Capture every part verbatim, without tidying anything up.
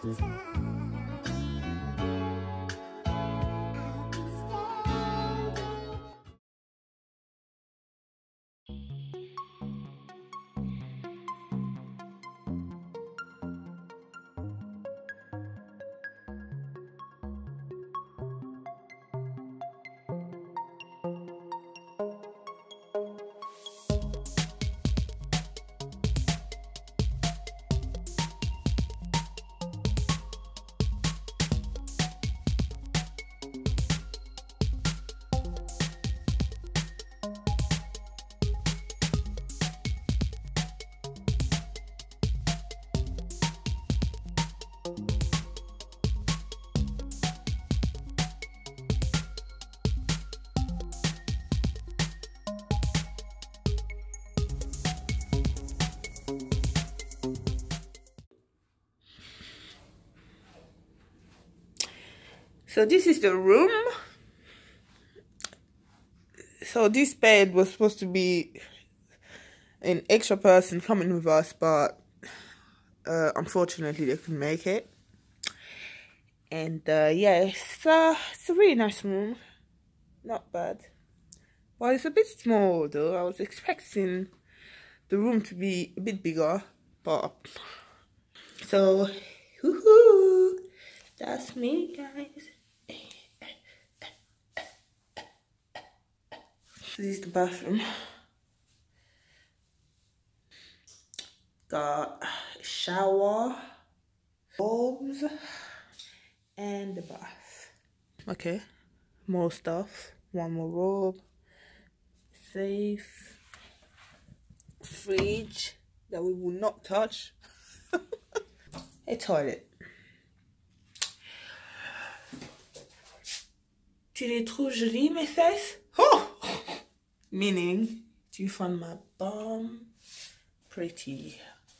So this is the room. So this bed was supposed to be an extra person coming with us, but uh, unfortunately they couldn't make it. And uh, yeah, it's, uh, it's a really nice room. Not bad. Well, it's a bit small though. I was expecting the room to be a bit bigger, but so woohoo! That's me, guys. This is the bathroom. Got a shower, bulbs, and the bath. Okay, more stuff. One more robe, safe, fridge that we will not touch, a toilet. Tu les trouves jolies, mes fesses? Oh! Meaning, do you find my bum pretty?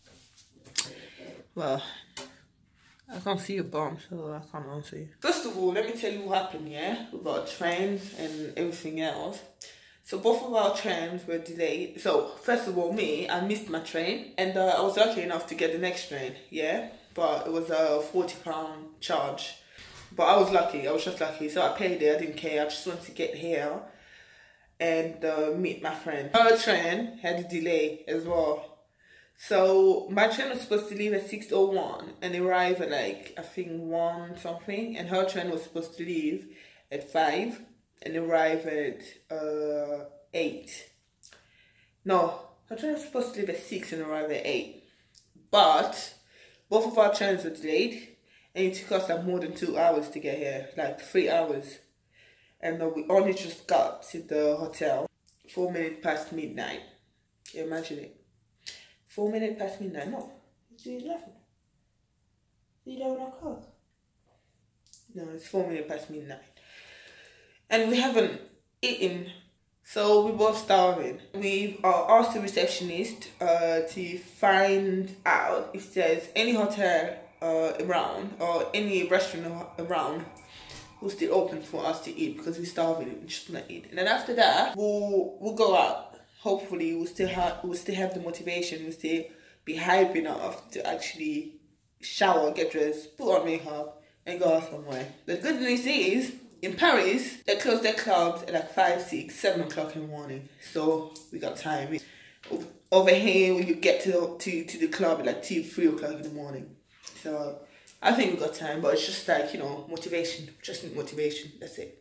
Well, I can't see your bum, so I can't answer you. First of all, let me tell you what happened, yeah? With our trains and everything else. So both of our trains were delayed. So first of all, me, I missed my train, and uh, I was lucky enough to get the next train, yeah? But it was a forty pound charge. But I was lucky, I was just lucky. So I paid it, I didn't care, I just wanted to get here and uh, meet my friend. Her train had a delay as well. So my train was supposed to leave at six oh one and arrive at like, I think one something. And her train was supposed to leave at five and arrive at uh, eight. No, her train was supposed to leave at six and arrive at eight. But both of our trains were delayed. And it took us like more than two hours to get here, like three hours. And uh, we only just got to the hotel four minutes past midnight. Can you imagine it? Four minutes past midnight, no, it's eleven. It's eleven o'clock. No, it's four minutes past midnight. And we haven't eaten, so we're both starving. We've uh, asked the receptionist uh, to find out if there's any hotel uh, around or any restaurant around who's still open for us to eat, because we're starving and we just want to eat. And then after that, we'll we'll go out. Hopefully, we'll still have we'll still have the motivation. We'll still be hype enough to actually shower, get dressed, put on makeup, and go out somewhere. The good news is, in Paris, they close their clubs at like five, six, seven o'clock in the morning. So we got time. Over here, you get to to to the club at like two, three o'clock in the morning. So I think we got time, but it's just like, you know, motivation. Just need motivation. That's it.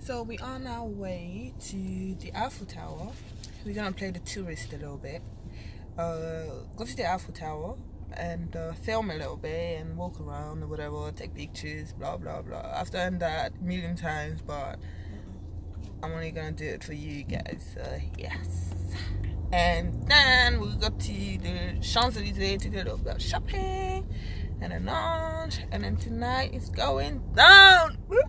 So we're on our way to the Eiffel Tower. We're gonna play the tourist a little bit. Uh, go to the Eiffel Tower and uh, film a little bit and walk around or whatever, take pictures, blah blah blah. I've done that a million times, but I'm only gonna do it for you guys. Uh, yes. And then we'll go to the Champs-Elysees to do a little bit of shopping and a lunch. And then tonight it's going down. Woo!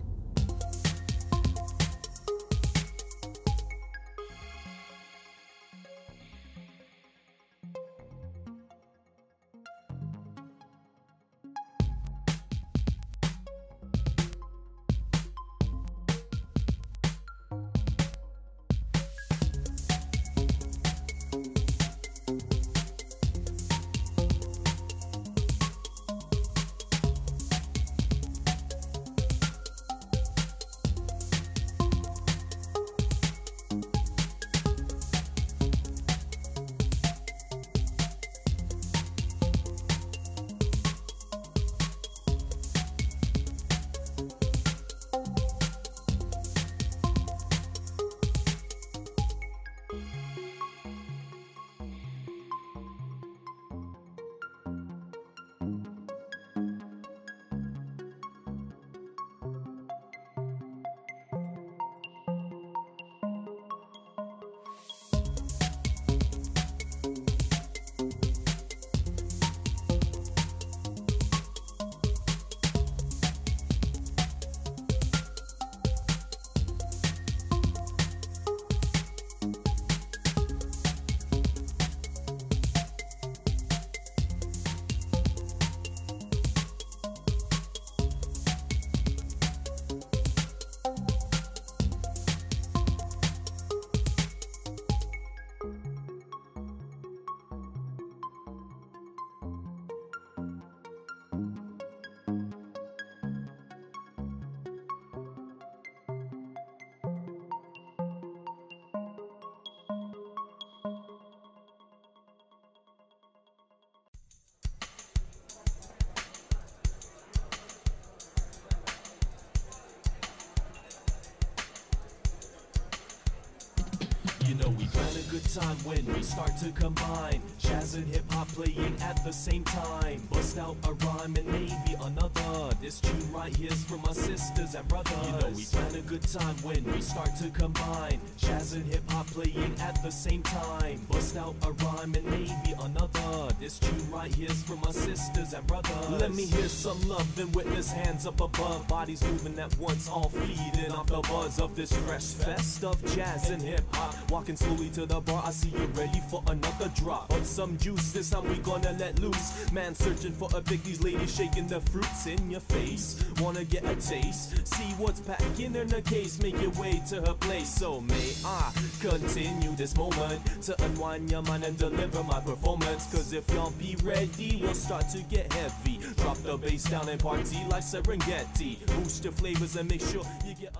You know we plan a good time when we start to combine jazz and hip-hop playing at the same time. Bust out a rhyme and maybe another. This tune right here's for my sisters and brothers. You know we plan a good time when we start to combine jazz and hip-hop playing at the same time. Bust out a rhyme and maybe another. This tune right here's for my sisters and brothers. Let me hear some love and witness hands up above. Bodies moving at once, all feeding off the buzz of this fresh fest of jazz and hip-hop. Walking slowly to the bar, I see you ready for another drop of some juice. This time we gonna let loose. Man searching for a big, these ladies shaking the fruits in your face. Wanna get a taste, see what's packing in the case. Make your way to her place. So may I continue this moment to unwind your mind and deliver my performance. Cause if y'all be ready, we'll start to get heavy. Drop the bass down and party like Serengeti. Boost your flavors and make sure you get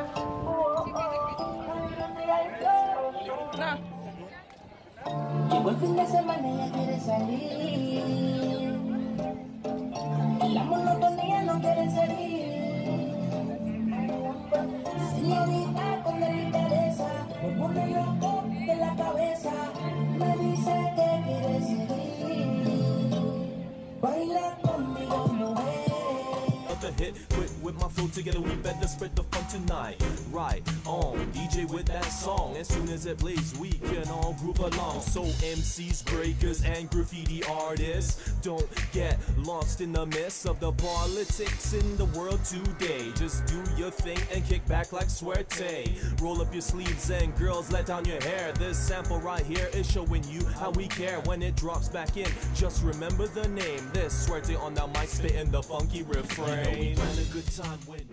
a Llegó el fin de semana y ella quiere salir. Y la monotonía no quiere salir. Señorita con delicadeza, me pone loco de la cabeza. Me dice que quiere seguir. Baila conmigo, mujer. The hit with, with my flow together, we better spread the fun tonight. Right on, D J with that song. As soon as it plays, we can all groove along. So M Cs, breakers, and graffiti artists, don't get lost in the midst of the politics in the world today. Just do your thing and kick back like Suerte. Roll up your sleeves and girls, let down your hair. This sample right here is showing you how we care. When it drops back in, just remember the name. This Suerte on the mic, spitting the funky refrain. We plan a good time when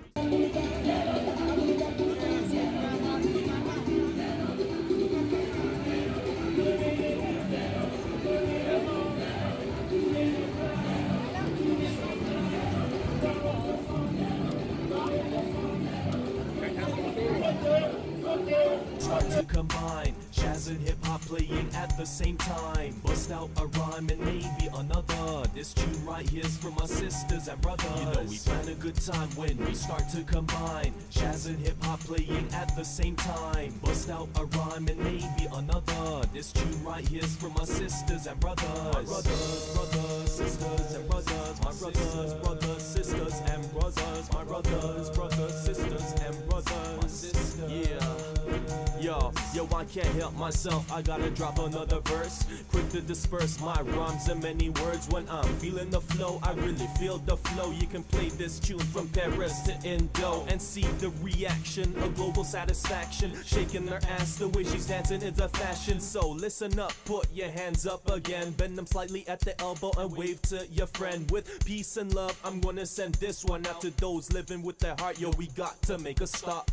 start to combine. Jazz and hip hop playing at the same time. Bust out a rhyme and maybe another. This tune right here's for my sisters and brothers. You know we plan a good time when we start to combine. Jazz and hip hop playing at the same time. Bust out a rhyme and maybe another. This tune right here's for my sisters and brothers. My brothers, brothers, sisters and brothers. My brothers, brothers, sisters and brothers. My brothers, brothers, sisters and brothers. Yeah. Yo, yo, I can't help myself, I gotta drop another verse. Quick to disperse my rhymes in many words. When I'm feeling the flow, I really feel the flow. You can play this tune from Paris to Indo and see the reaction, a global satisfaction. Shaking her ass, the way she's dancing is a fashion. So listen up, put your hands up again. Bend them slightly at the elbow and wave to your friend. With peace and love, I'm gonna send this one out to those living with their heart. Yo, we got to make a start.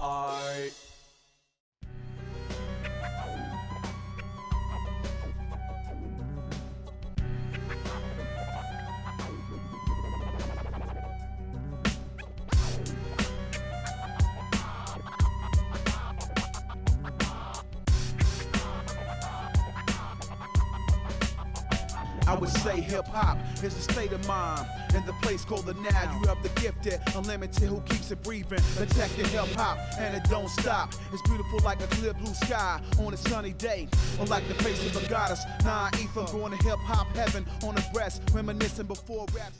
I would say hip-hop is a state of mind in the place called the now. You have the gifted, unlimited, who keeps it breathing. Protect your hip-hop and it don't stop. It's beautiful like a clear blue sky on a sunny day, or like the face of a goddess. Nah, Ethan going to hip-hop heaven on the breast, reminiscing before rap.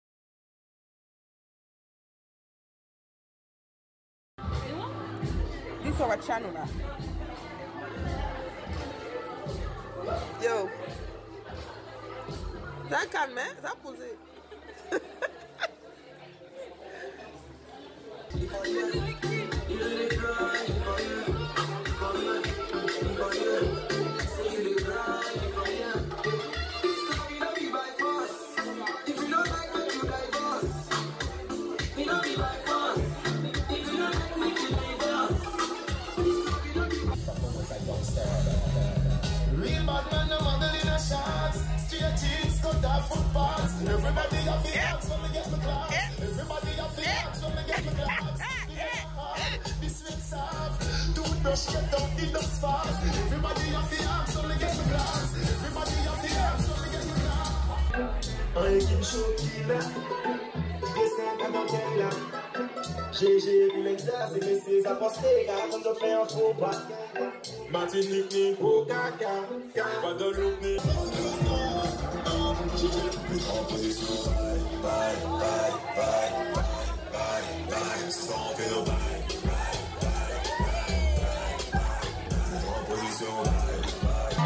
This is our channel now. Yo. Ça calme, hein? Ça posé. Everybody have the hands when they get the class. Everybody have the hands when they get the class. This week's off. Toothbrush get down the dust fast. Everybody have the hands when they get the class. Everybody have the hands when they get the class. Un équipe choquille. Destin quand on est là. G G pour l'exercice, mais c'est à poster quand on fait un faux pas. Martinique ni au caca. Pas de loup ni. En position, bye, bye, bye, bye, bye, bye, sans faire bye, bye, bye, bye, bye, en position, bye, bye.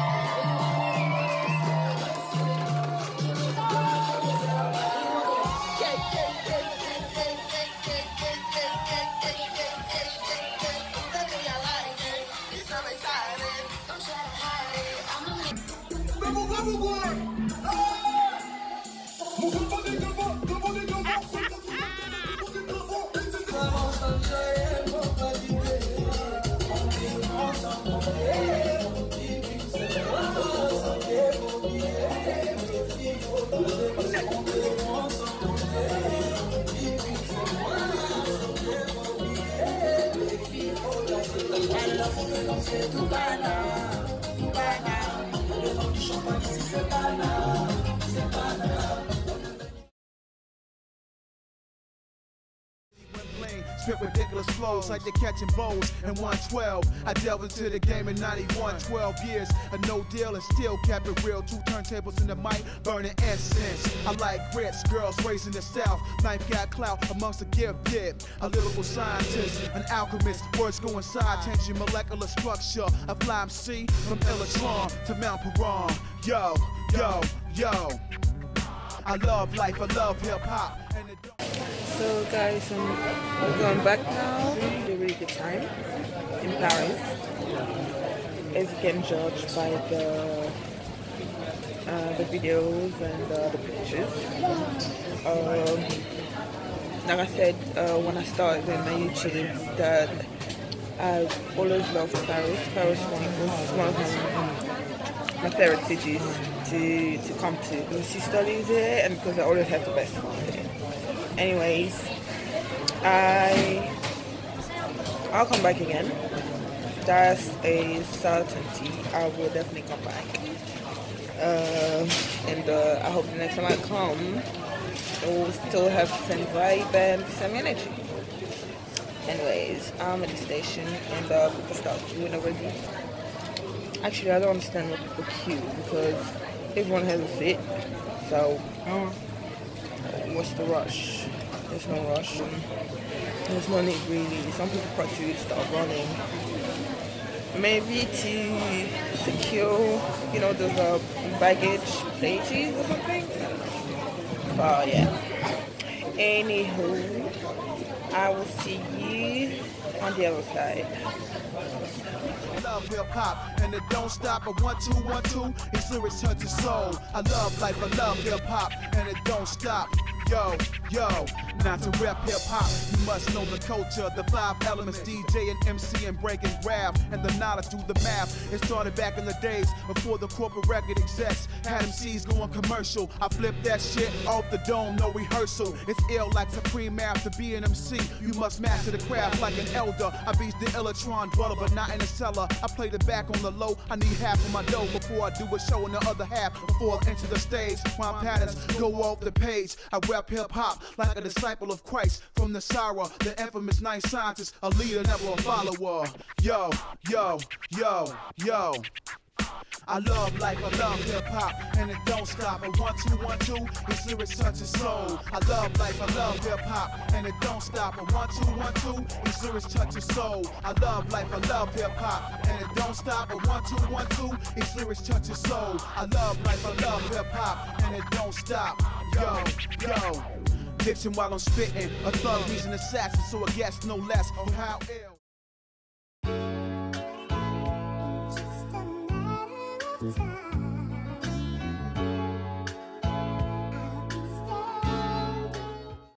C'est tout bana, tout bana. Le vent du champagne ici c'est bana, c'est bana. Spit ridiculous flows like they're catching bows in one twelve. I delved into the game in ninety-one, twelve years, a no deal and still kept it real. Two turntables in the mic, burning incense. I like grits, girls raising the south. Knife got clout amongst the gifted. A lyrical scientist, an alchemist. Words go inside, changing molecular structure. A fly M C from Electron to Mount Paran. Yo, yo, yo. I love life, I love hip hop. So guys, um, we're going back now. Had a really good time in Paris, as you can judge by the uh, the videos and uh, the pictures. Um, like I said uh, when I started in my YouTube, that I've always loved Paris. Paris was one of my, my favorite cities to to come to because she studies here and because I always have the best time here. Anyways, I I'll come back again. that's a certainty. I will definitely come back. Uh, and uh, I hope the next time I come, it will still have the same vibe and the same energy. Anyways, I'm at the station and uh, people start queuing already. Actually, I don't understand what people queue because everyone has a seat. So, uh, what's the rush? There's no rush. There's no need really. Some people probably start running. Maybe to secure, you know, those uh, baggage places or something. But yeah. Anywho, I will see you on the other side. Love hip hop and it don't stop. A one two one two, it's lyrics touch your soul. I love life, I love hip hop and it don't stop. Yo, yo, not to rap hip hop, you must know the culture, the five elements, D J and M C and break and rap, and the knowledge do the math. It started back in the days before the corporate record execs had M Cs going commercial. I flipped that shit off the dome, no rehearsal. It's ill like supreme math to be an M C. You must master the craft like an elder. I beat the Electron brother, but not in the cellar. I played it back on the low. I need half of my dough before I do a show, and the other half before I enter the stage. My patterns go off the page. I rap hip hop like a disciple of Christ from the Sarah, the infamous nice scientist, a leader, never a follower. Yo, yo, yo, yo. I love life, I love hip hop, and it don't stop. A one two one two, it's lyrics touch your soul. I love life, I love hip hop, and it don't stop. A one two one two, it's lyrics touch your soul. I love life, I love hip hop, and it don't stop. A one two one two, it's lyrics touch your soul. I love life, I love hip hop, and it don't stop. Yo, yo. Diction while I'm spitting, a thug, he's an assassin, so I guess no less. Oh how ill. Just a matter of time.